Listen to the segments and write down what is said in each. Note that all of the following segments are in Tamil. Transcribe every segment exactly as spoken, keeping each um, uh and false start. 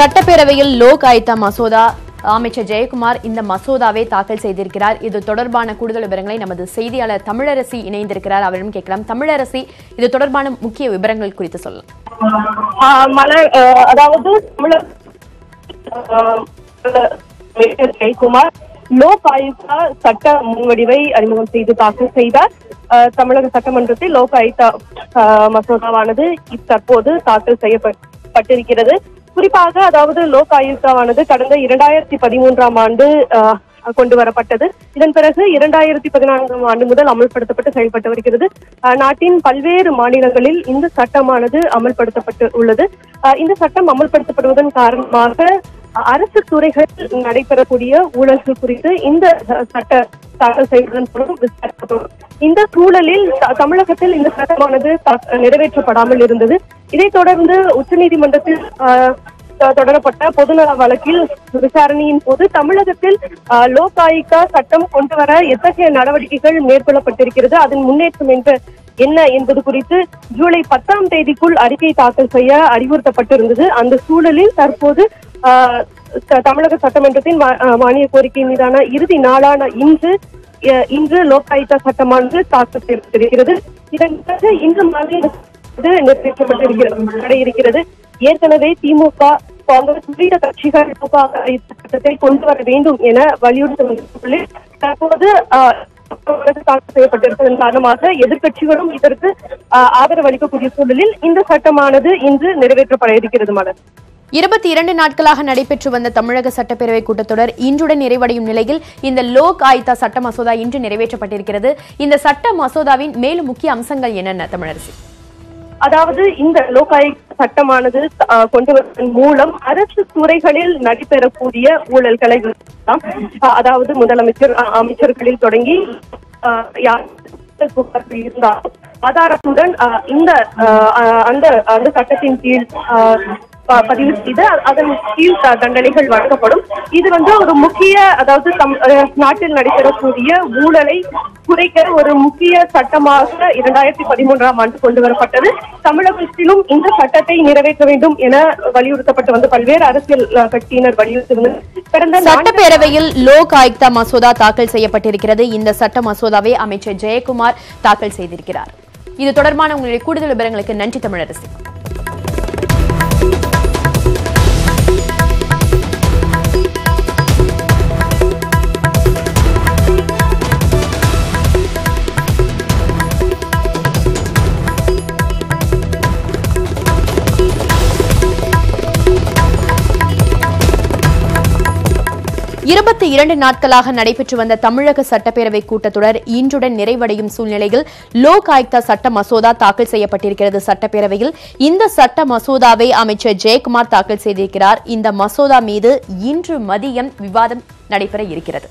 சட்டப்பேரவையில் லோக் ஆயுக்தா மசோதா அமைச்சர் ஜெயக்குமார் இந்த மசோதாவை தாக்கல் செய்திருக்கிறார். இது தொடர்பான கூடுதல் விவரங்களை நமது செய்தியாளர் தமிழரசி இணைந்திருக்கிறார். அவரிடம் கேட்கலாம். தமிழரசி, இது தொடர்பான முக்கிய விவரங்கள் குறித்து சொல்லலாம். அதாவது ஜெயக்குமார் லோக் ஆயுக்தா சட்ட முன்வடிவை அறிமுகம் செய்து தாக்கல் செய்தார். தமிழக சட்டமன்றத்தில் லோக் ஆயுக்தா மசோதாவானது தற்போது தாக்கல் செய்யப்பட்டிருக்கிறது. குறிப்பாக அதாவது லோக் ஆயுக்தாவானது கடந்த இரண்டாயிரத்தி பதிமூன்றாம் ஆண்டு கொண்டு வரப்பட்டது. இதன் பிறகு இரண்டாயிரத்தி பதினான்காம் ஆண்டு முதல் அமல்படுத்தப்பட்டு செயல்பட்டு வருகிறது. நாட்டின் பல்வேறு மாநிலங்களில் இந்த சட்டமானது அமல்படுத்தப்பட்டு உள்ளது. இந்த சட்டம் அமல்படுத்தப்படுவதன் காரணமாக அரசு துறைகளில் நடைபெறக்கூடிய ஊழல்கள் குறித்து இந்த சட்ட தாக்கல் செய்வதன் மூலம் விசாரிக்கப்படும். இந்த சூழலில் தமிழகத்தில் இந்த சட்டமானது நிறைவேற்றப்படாமல் இருந்தது. இதைத் தொடர்ந்து உச்சநீதிமன்றத்தில் தொடரப்பட்ட பொதுநல வழக்கில் விசாரணையின் போது தமிழகத்தில் லோக் ஆயுக்தா சட்டம் கொண்டு வர எத்தகைய நடவடிக்கைகள் மேற்கொள்ளப்பட்டிருக்கிறது, அதன் முன்னேற்றம் என்ற என்ன என்பது குறித்து ஜூலை பத்தாம் தேதிக்குள் அறிக்கை தாக்கல் செய்ய அறிவுறுத்தப்பட்டிருந்தது. அந்த சூழலில் தற்போது தமிழக சட்டமன்றத்தின் மானிய கோரிக்கை மீதான இறுதி நாளான இன்று இன்று லோக் ஆயுக்தா சட்டமானது தாக்கல் செய்யப்பட்டிருக்கிறது. இதன் பிறகு இன்று மாலை நிறைவேற்றப்பட்டிருக்கிறது. ஏற்கனவே திமுக, காங்கிரஸ் உள்ளிட்ட கட்சிகள் லோக் ஆயுக்தா சட்டத்தை கொண்டு வர வேண்டும் என வலியுறுத்தி தற்போது தாக்கல் செய்யப்பட்டிருப்பதன் காரணமாக எதிர்கட்சிகளும் இதற்கு ஆதரவு அளிக்கக்கூடிய சூழலில் இந்த சட்டமானது இன்று நிறைவேற்றப்பட இருக்கிறது. மலர், இருபத்தி இரண்டு நாட்களாக நடைபெற்று வந்த தமிழக சட்டப்பேரவை கூட்டத்தொடர் இன்றுடன் நிறைவடையும் நிலையில் இந்த லோக் ஆயுக்தா சட்ட மசோதா இன்று நிறைவேற்றப்பட்டிருக்கிறது. இந்த சட்ட மசோதாவின் மேலும் முக்கிய அம்சங்கள் என்னென்ன தமிழரசி? அதாவது இந்த லோக் ஆயுக்தா சட்டமானது கொண்டு வருவதன் மூலம் அரசு துறைகளில் நடைபெறக்கூடிய ஊழல்களை அதாவது முதலமைச்சர் அமைச்சர்களில் தொடங்கி இருந்தால் ஆதாரத்துடன் இந்த அந்த அந்த சட்டத்தின் கீழ் பதிவு செய்து அதன் கீழ் தண்டனைகள் வழங்கப்படும். இது வந்து ஒரு முக்கிய அதாவது நாட்டில் நடைபெறக்கூடிய ஊழலை குறைக்க ஒரு முக்கிய சட்டமாக இரண்டாயிரத்தி பதிமூன்றாம் ஆண்டு கொண்டு வரப்பட்டது. தமிழகத்திலும் இந்த சட்டத்தை நிறைவேற்ற வேண்டும் என வலியுறுத்தப்பட்டு வந்து பல்வேறு அரசியல் கட்சியினர் வலியுறுத்தினர். சட்டப்பேரவையில் லோக் ஆயுக்தா மசோதா தாக்கல் செய்யப்பட்டிருக்கிறது. இந்த சட்ட மசோதாவை அமைச்சர் ஜெயக்குமார் தாக்கல் செய்திருக்கிறார். இது தொடர்பான உங்களுடைய கூடுதல் விவரங்களுக்கு நன்றி தமிழரசி. இருபத்தி இரண்டு நாட்களாக நடைபெற்று வந்த தமிழக சட்டப்பேரவை கூட்டத்தொடர் இன்றுடன் நிறைவடையும் சூழ்நிலையில் லோக் ஆயுக்தா சட்ட மசோதா தாக்கல் செய்யப்பட்டிருக்கிறது. சட்டப்பேரவையில் இந்த சட்ட மசோதாவை அமைச்சர் ஜெயக்குமார் தாக்கல் செய்திருக்கிறார். இந்த மசோதா மீது இன்று மதியம் விவாதம் நடைபெற இருக்கிறது.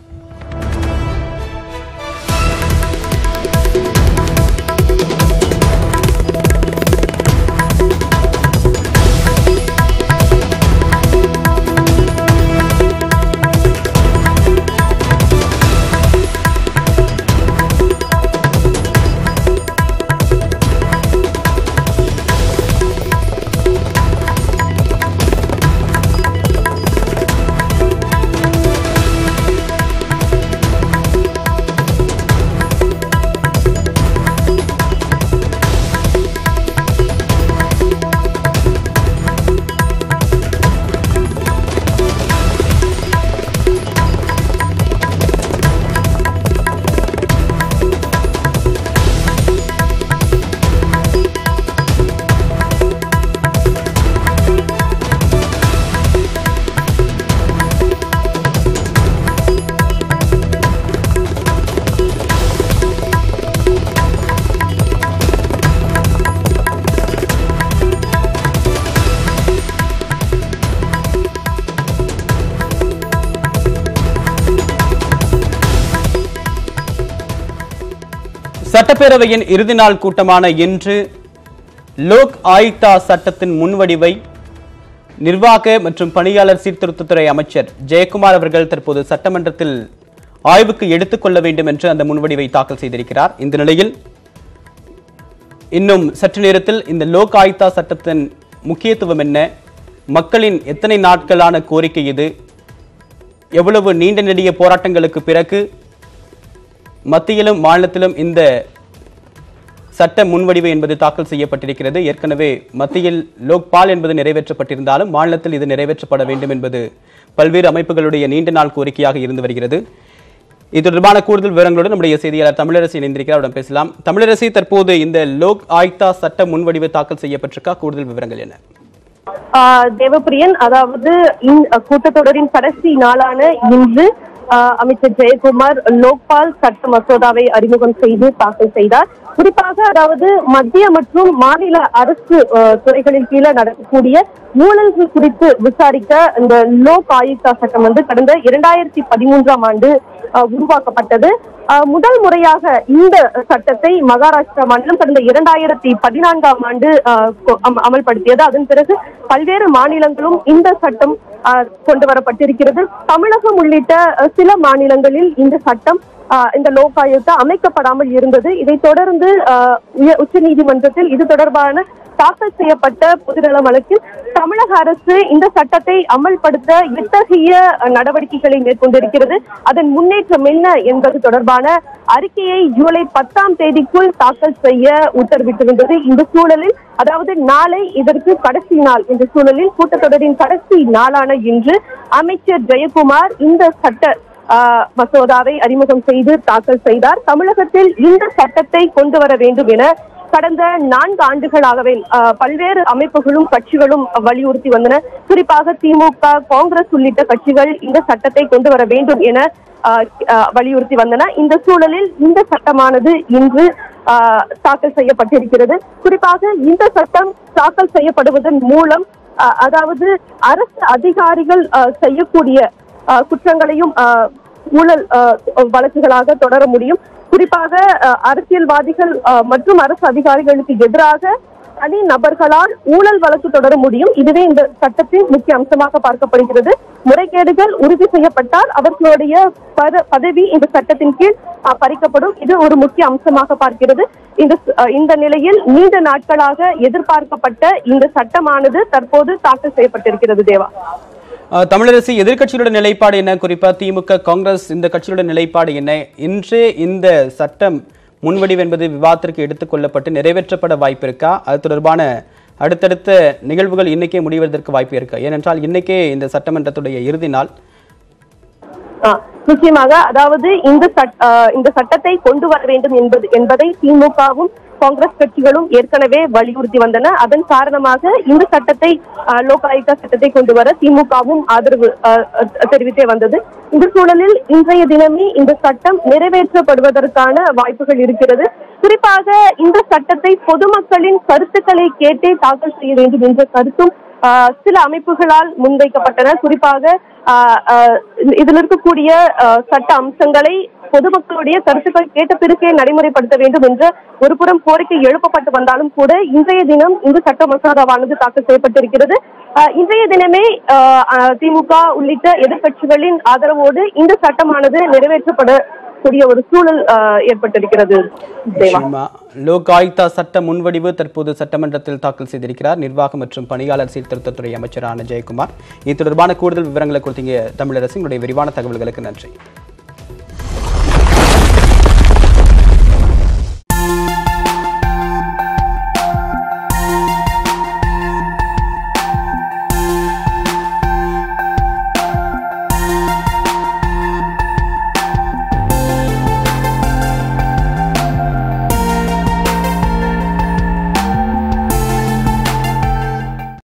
சட்டப்பேரவையின் இறுதி நாள் கூட்டமான இன்று லோக் ஆயுக்தா சட்டத்தின் முன்வடிவை நிர்வாக மற்றும் பணியாளர் சீர்திருத்தத்துறை அமைச்சர் ஜெயக்குமார் அவர்கள் தற்போது சட்டமன்றத்தில் ஆய்வுக்கு எடுத்துக் கொள்ள வேண்டும் என்று அந்த முன்வடிவை தாக்கல் செய்திருக்கிறார். இந்த நிலையில் இன்னும் சற்று நேரத்தில் இந்த லோக் ஆயுக்தா சட்டத்தின் முக்கியத்துவம் என்ன, மக்களின் எத்தனை நாட்களான கோரிக்கை இது? எவ்வளவு நீண்ட நெடிய போராட்டங்களுக்கு பிறகு மத்தியிலும் மாநிலத்திலும் இந்த சட்ட முன்வடிவு என்பது தாக்கல் செய்யப்பட்டிருக்கிறது. ஏற்கனவே மத்தியில் லோக்பால் என்பது நிறைவேற்றப்பட்டிருந்தாலும் மாநிலத்தில் இது நிறைவேற்றப்பட வேண்டும் என்பது பல்வேறு அமைப்புகளுடைய நீண்ட நாள் கோரிக்கையாக இருந்து வருகிறது. இது தொடர்பான கூடுதல் விவரங்களுடன் நம்முடைய செய்தியாளர் தமிழரசி இணைந்திருக்கிறார். அவரிடம் பேசலாம். தமிழரசி, தற்போது இந்த லோக் ஆயுக்தா சட்ட முன்வடிவு தாக்கல் செய்யப்பட்டிருக்கா? கூடுதல் விவரங்கள் என்ன? தேவப்பிரியன், அதாவது கூட்டத்தொடரின் கடைசி நாளான இன்று அமைச்சர் ஜெயக்குமார் லோக்பால் சட்ட மசோதாவை அறிமுகம் செய்து தாக்கல் செய்தார். குறிப்பாக அதாவது மத்திய மற்றும் மாநில அரசு துறைகளின் கீழே நடக்கக்கூடிய ஊழல்கள் குறித்து விசாரிக்க இந்த லோக் ஆயுக்தா சட்டம் வந்து கடந்த இரண்டாயிரத்தி பதிமூன்றாம் ஆண்டு உருவாக்கப்பட்டது. முதல் முறையாக இந்த சட்டத்தை மகாராஷ்டிரா மாநிலம் கடந்த இரண்டாயிரத்தி பதினான்காம் ஆண்டு அமல்படுத்தியது. அதன் பிறகு பல்வேறு மாநிலங்களும் இந்த சட்டம் கொண்டு வரப்பட்டிருக்கிறது. தமிழகம் உள்ளிட்ட சில மாநிலங்களில் இந்த சட்டம் இந்த லோக் ஆயுக்தா அமைக்கப்படாமல் இருந்தது. இதைத் தொடர்ந்து உச்ச நீதிமன்றத்தில் இது தொடர்பான தாக்கல் செய்யப்பட்ட பொதுநல வழக்கில் தமிழக அரசு இந்த சட்டத்தை அமல்படுத்த எத்தகைய நடவடிக்கைகளை மேற்கொண்டிருக்கிறது, அதன் முன்னேற்றம் என்ன என்பது தொடர்பான அறிக்கையை ஜூலை பத்தாம் தேதிக்குள் தாக்கல் செய்ய உத்தரவிட்டிருந்தது. இந்த சூழலில் அதாவது நாளை இதற்கு கடைசி நாள். இந்த சூழலில் கூட்டத்தொடரின் கடைசி நாளான இன்று அமைச்சர் ஜெயக்குமார் இந்த சட்ட மசோதாவை அறிமுகம் செய்து தாக்கல் செய்தார். தமிழகத்தில் இந்த சட்டத்தை கொண்டு வர வேண்டும் என கடந்த நான்கு ஆண்டுகளாகவே பல்வேறு அமைப்புகளும் கட்சிகளும் வலியுறுத்தி வந்தன. குறிப்பாக திமுக, காங்கிரஸ் உள்ளிட்ட கட்சிகள் இந்த சட்டத்தை கொண்டு வர வேண்டும் என வலியுறுத்தி வந்தன. இந்த சூழலில் இந்த சட்டமானது இன்று தாக்கல் செய்யப்பட்டிருக்கிறது. குறிப்பாக இந்த சட்டம் தாக்கல் செய்யப்படுவதன் மூலம் அதாவது அரசு அதிகாரிகள் செய்யக்கூடிய குற்றங்களையும் ஊழல் வழக்குகளாக தொடர முடியும். குறிப்பாக அரசியல்வாதிகள் மற்றும் அரசு அதிகாரிகளுக்கு எதிராக தனி நபர்களால் ஊழல் வழக்கு தொடர முடியும். இதுவே இந்த சட்டத்தின் முக்கிய அம்சமாக பார்க்கப்படுகிறது. முறைகேடுகள் உறுதி செய்யப்பட்டால் அவர்களுடைய பதவி இந்த சட்டத்தின் கீழ் பறிக்கப்படும். இது ஒரு முக்கிய அம்சமாக பார்க்கிறது. இந்த இந்த நிலையில் நீண்ட நாட்களாக எதிர்பார்க்கப்பட்ட இந்த சட்டமானது தற்போது தாக்கல் செய்யப்பட்டிருக்கிறது. தேவா, தமிழரசி, எதிர்கட்சியோட நிலைப்பாடு என்ன? குறிப்பா திமுக, காங்கிரஸ் இந்த கட்சியோட நிலைப்பாடு என்ன? இன்று இந்த சட்டம் முன்வடிவு என்பது விவாதத்திற்கு எடுத்துக் கொள்ளப்பட்டு நிறைவேற்றப்பட வாய்ப்பு இருக்கா? அது தொடர்பான அடுத்தடுத்த நிகழ்வுகள் இன்னைக்கே முடிவதற்கு வாய்ப்பு இருக்கா? ஏனென்றால் இன்னைக்கே இந்த சட்டமன்றத்துடைய இறுதி நாள். நிச்சயமாக, அதாவது இந்த இந்த சட்டத்தை கொண்டு வர வேண்டும் என்பது என்பதை திமுகவும் காங்கிரஸ் கட்சிகளும் ஏற்கனவே வலியுறுத்தி வந்தன. அதன் காரணமாக இந்த சட்டத்தை லோக் ஆயுக்தா சட்டத்தை கொண்டு வர திமுகவும் ஆதரவு தெரிவித்தே வந்தது. இந்த சூழலில் இன்றைய தினமே இந்த சட்டம் நிறைவேற்றப்படுவதற்கான வாய்ப்புகள் இருக்கிறது. குறிப்பாக இந்த சட்டத்தை பொதுமக்களின் கருத்துக்களை கேட்டே தாக்கல் செய்ய வேண்டும் என்ற கருத்தும் சில அமைப்புகளால் முன்வைக்கப்பட்டன. குறிப்பாக இதில் இருக்கக்கூடிய சட்ட அம்சங்களை பொதுமக்களுடைய கருத்துக்கள் கேட்ட பிறகே நடைமுறைப்படுத்த வேண்டும் என்ற ஒரு புறம் கோரிக்கை எழுப்பப்பட்டு வந்தாலும் கூட இன்றைய தினம் இந்த சட்ட மசோதாவானது தாக்கல் செய்யப்பட்டிருக்கிறது. இன்றைய தினமே திமுக உள்ளிட்ட எதிர்கட்சிகளின் ஆதரவோடு இந்த சட்டமானது நிறைவேற்றப்பட கூடிய ஒரு சூழல் ஏற்பட்டிருக்கிறது. லோக் ஆயுக்தா சட்ட முன்வடிவு தற்போது சட்டமன்றத்தில் தாக்கல் செய்திருக்கிறார் நிர்வாக மற்றும் பணியாளர் சீர்திருத்தத்துறை அமைச்சரான ஜெயக்குமார். இது தொடர்பான கூடுதல் விவரங்களை கொடுத்தீங்க தமிழரசு. உங்களுடைய விரிவான தகவல்களுக்கு நன்றி.